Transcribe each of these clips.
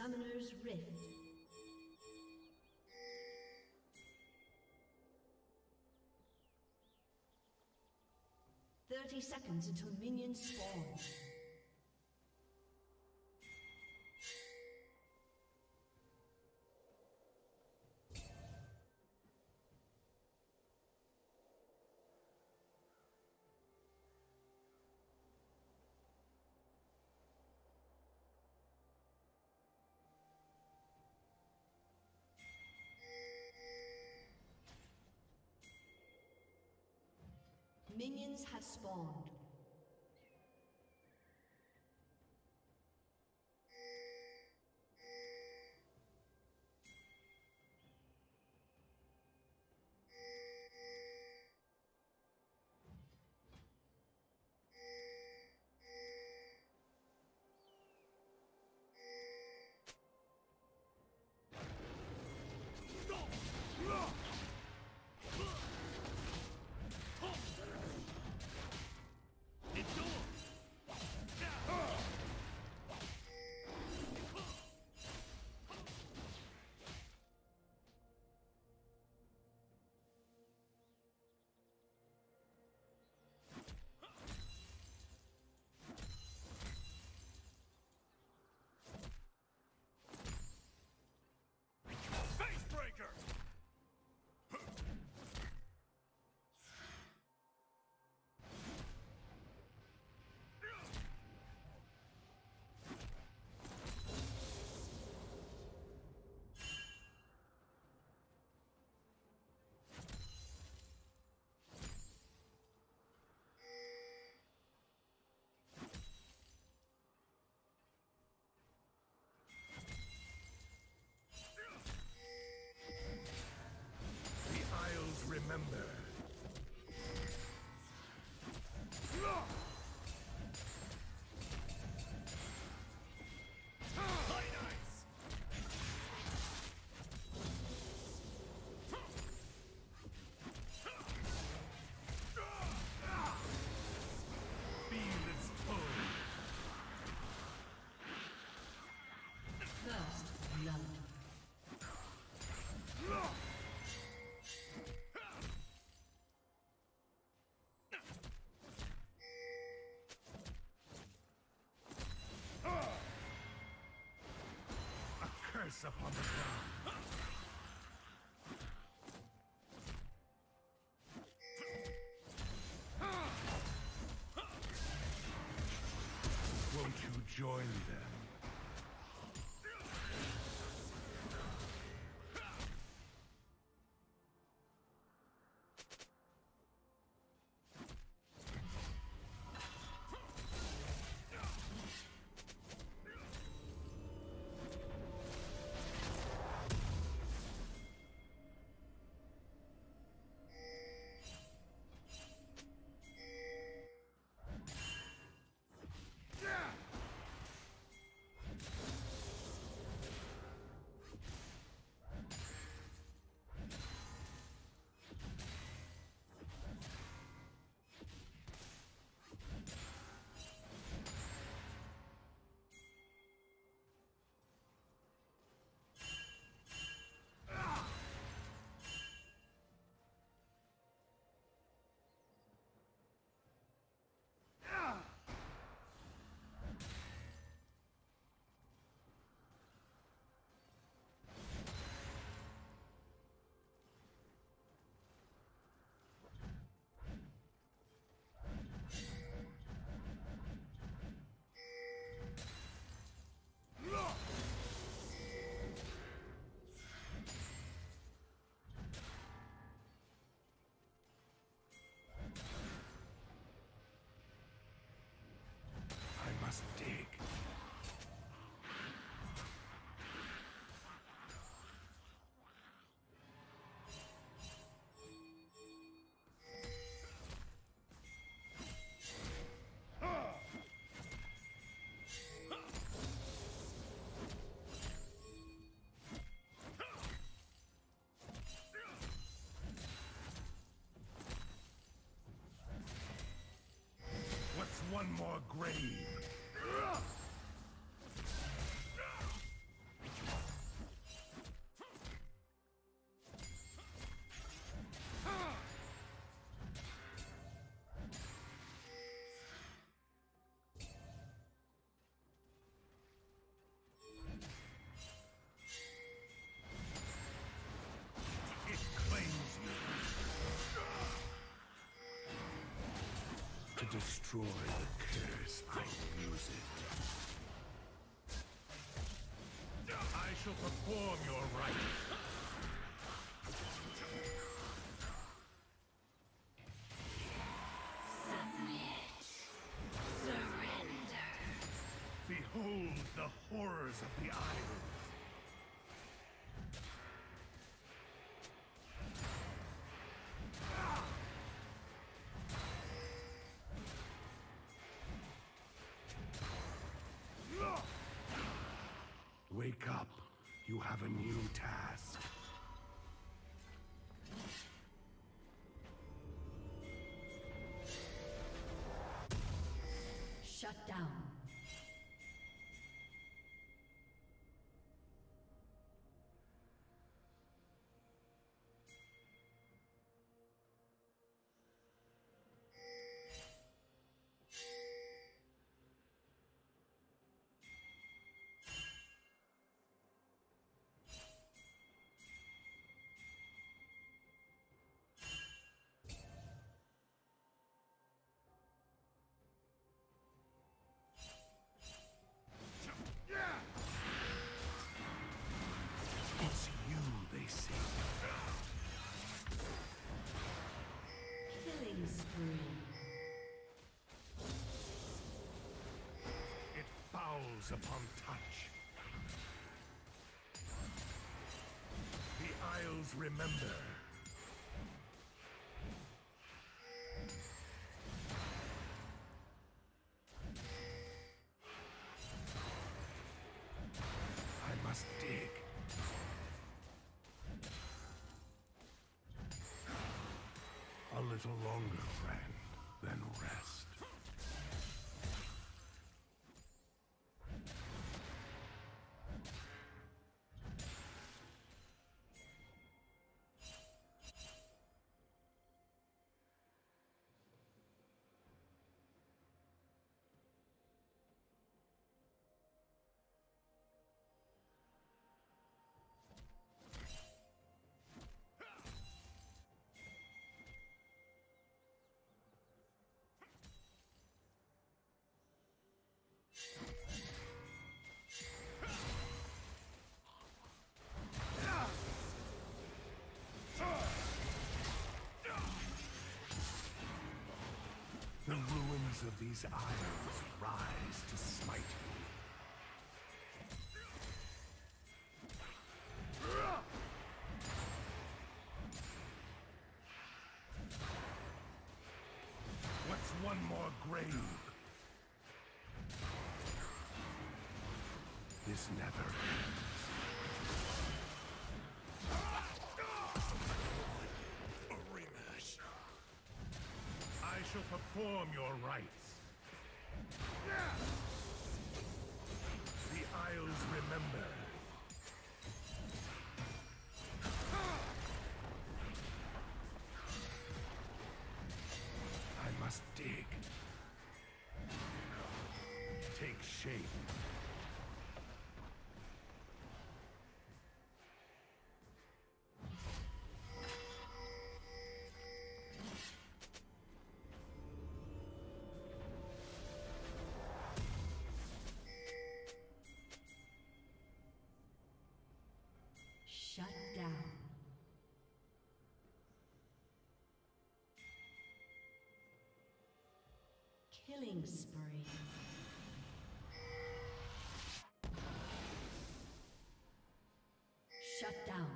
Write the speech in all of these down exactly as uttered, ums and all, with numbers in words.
Summoner's Rift. Thirty seconds until minions spawn. Minions have spawned. Remember. Feel its pull. First blood. Curse upon the ground. Won't you join them? Dig. What's one more grave? To destroy the curse, I use it. I shall perform your rites. Surrender. Behold the horrors of the isle. Wake up. You have a new task. Shut down. It's you they seek. Killing spree. It fouls upon touch. The Isles remember. I must dig. A little longer, friend, then rest. The ruins of these isles rise to smite you. What's one more grave? This never ends. A rematch. I shall perform your rites. The Isles remember. I must dig. Take shape. Shut down. Killing spree. Shut down.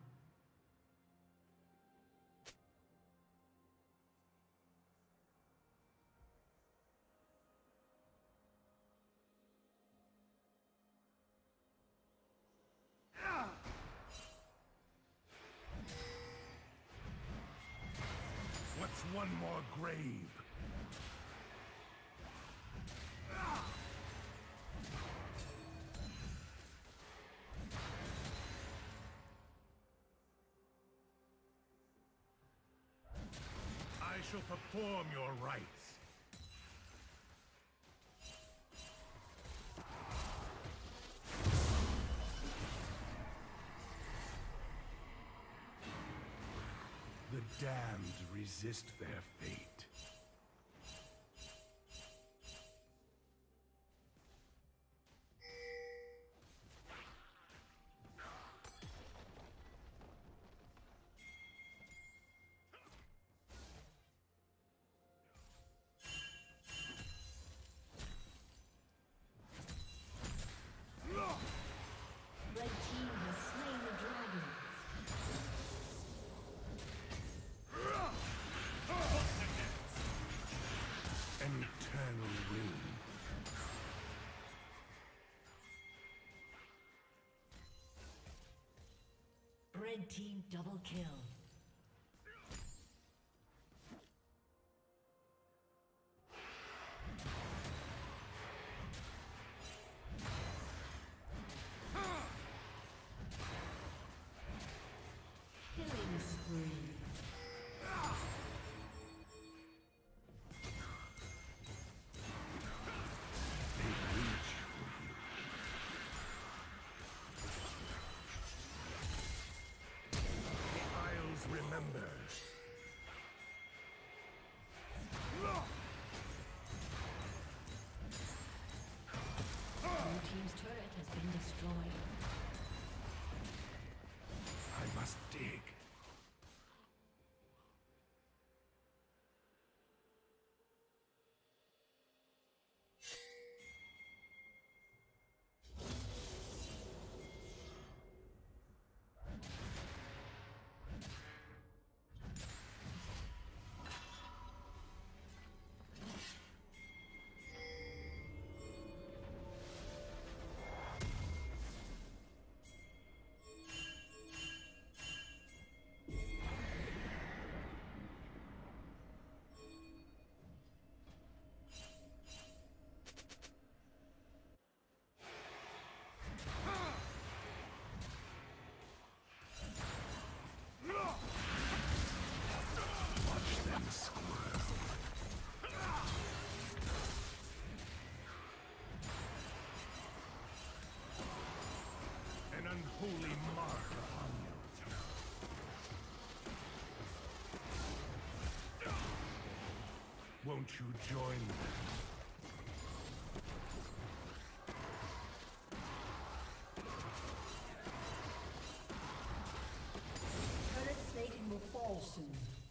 What's one more grave? I shall perform your rites. The damned resist their fate. An eternal will. Red team double kill. Killing spree. Remember. Blue team's turret has been destroyed. I must dig. Holy mark upon you. Won't you join them? Turret plating will fall soon.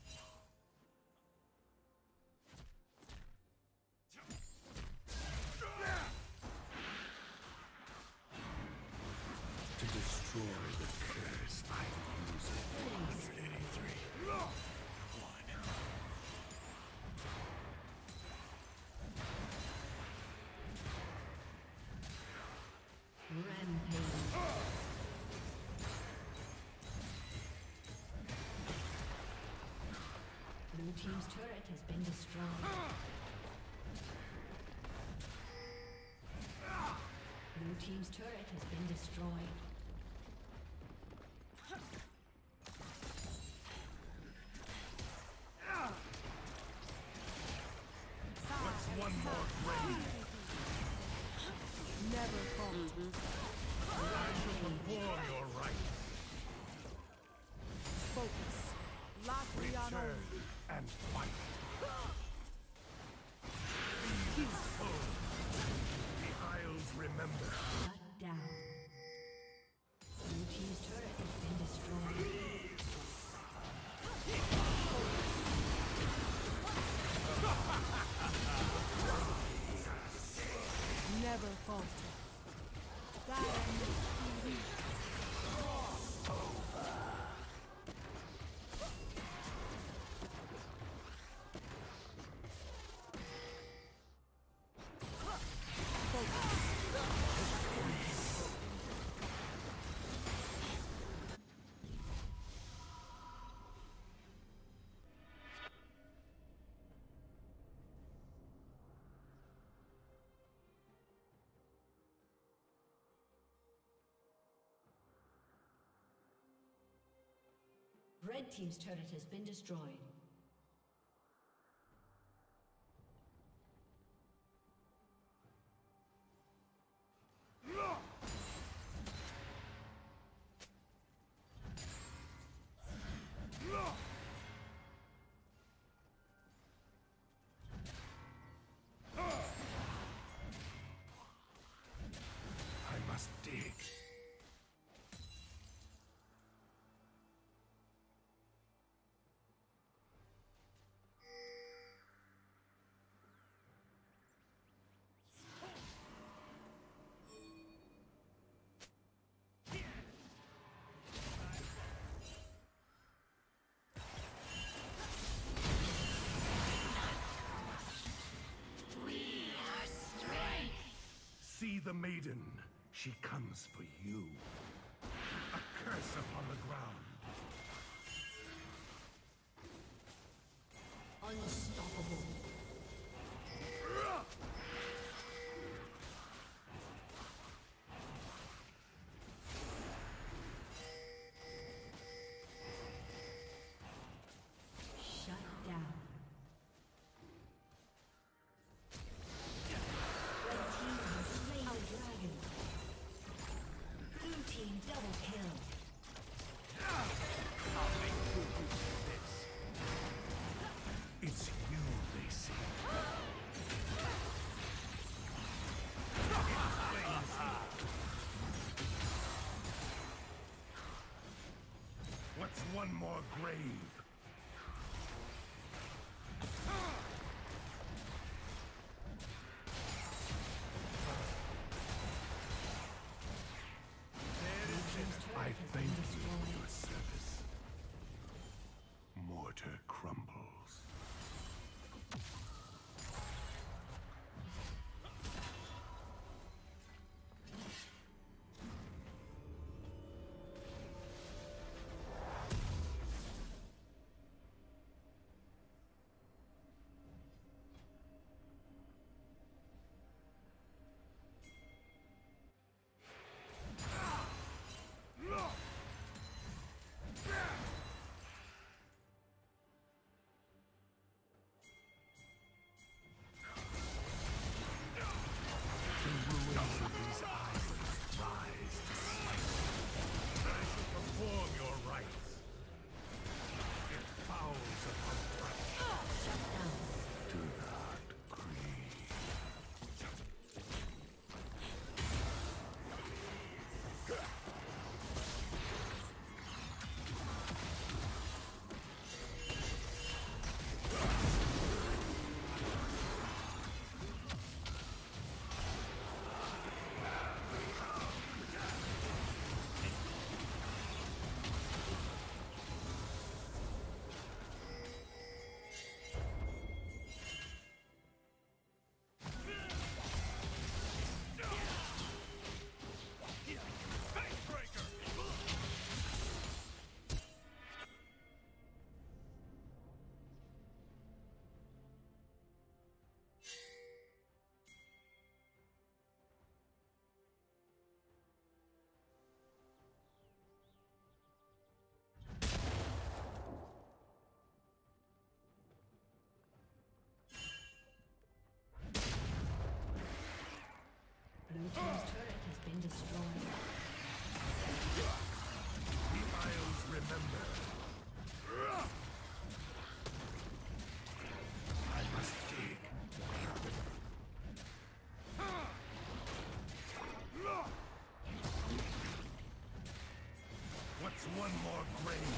Blue team's turret has been destroyed. Blue team's turret has been destroyed. What's one more grave? Never falter. I shall perform your rites. Focus. Lock me on Return and fight. Peaceful. The Isles remember. Shut down. Blue team's turret has been destroyed. Never falter. God, Red team's turret has been destroyed. I must dig. Maiden, she comes for you. A curse upon the ground. Unstoppable. Shut down. Red team has slain the dragon. Blue team double kill. It's you they see. What's one more grave? I thank you for your service. Mortar crumbles. Blue team's turret has been destroyed. The Isles remember. I must dig. What's one more grave?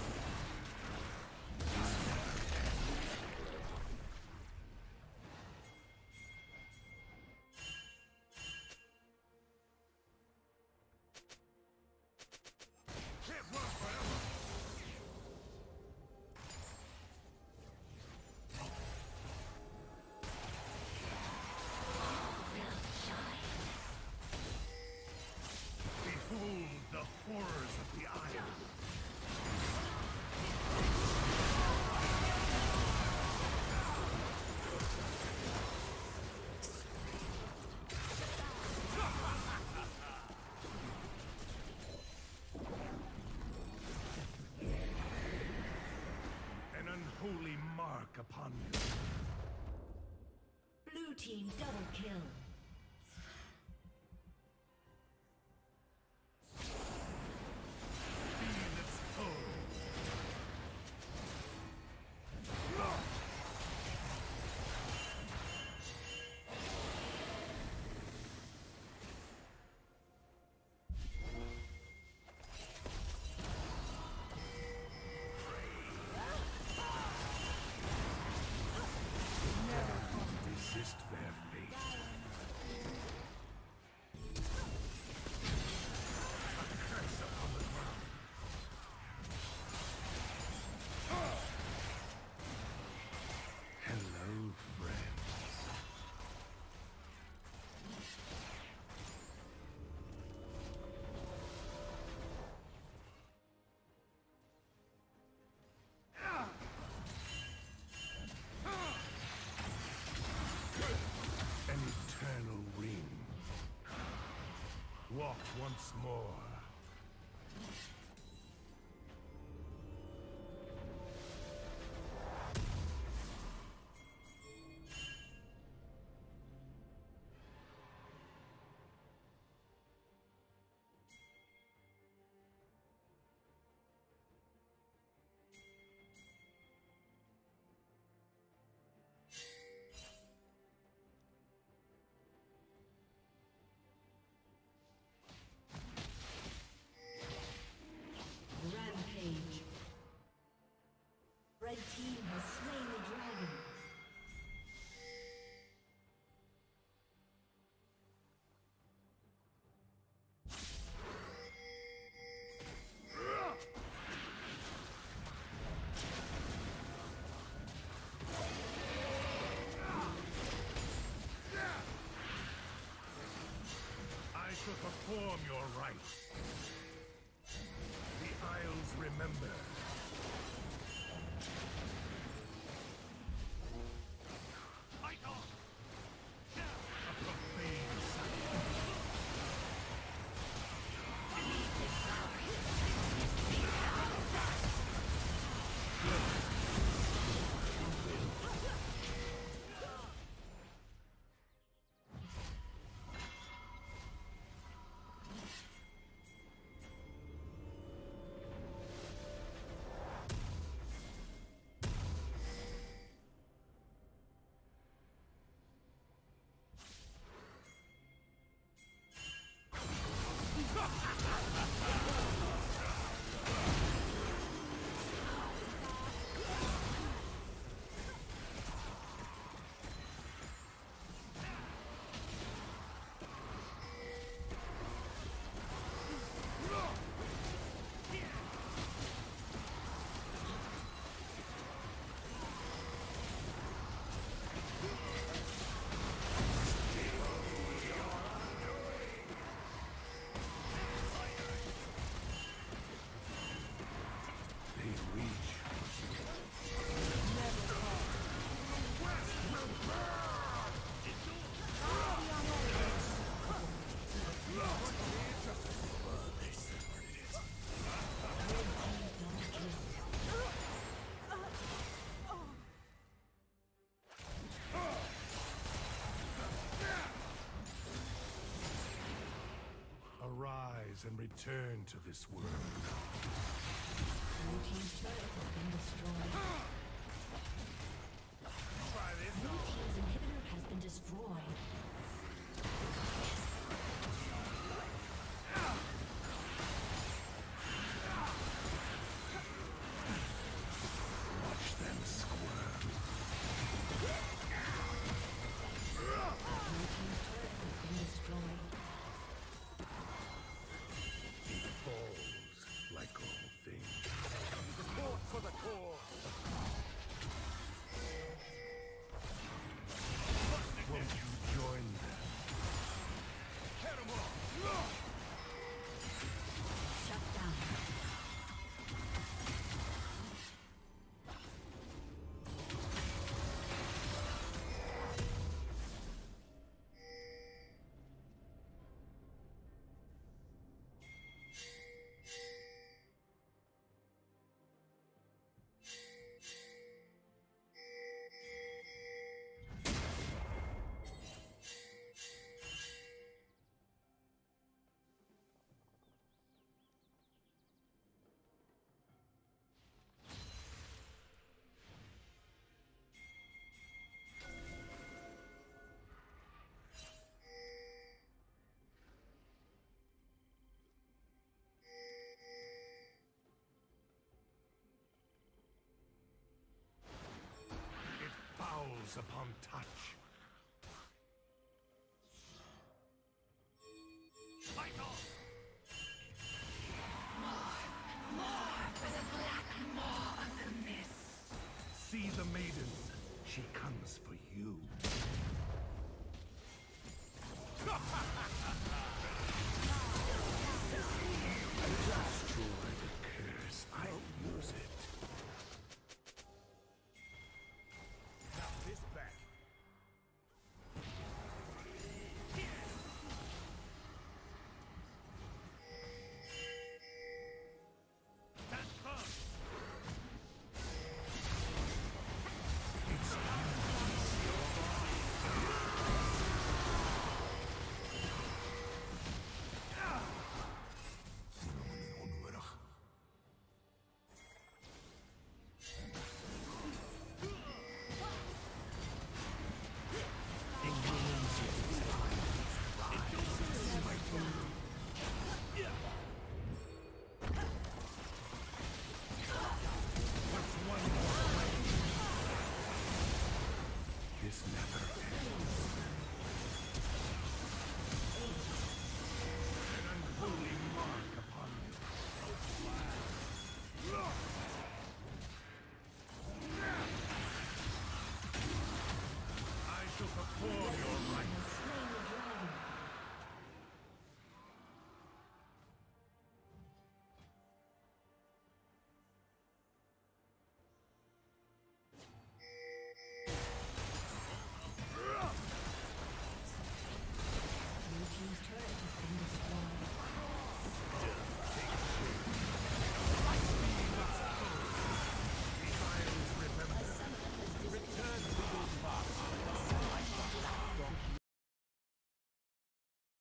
The horrors of the Isle. An unholy mark upon you. Blue team double kill. Resist their fate. A curse upon the ground. Hello, friends. walk once more. Rampage. Red team has slain the dragon. I shall perform your rites. The Isles remember. Fight on! A profane sight. Arise and return to this world. Blue team's turret has been destroyed. Try this Blue team's inhibitor has been destroyed. Watch them squirm. Blue team's turret has been destroyed. It falls like all things. Support for the cause! Won't you join them? Shut down. Upon touch. Fight on! More, more for the black maw of the mist. See the maiden. She comes for you. Destroy the curse. I'll use it. This never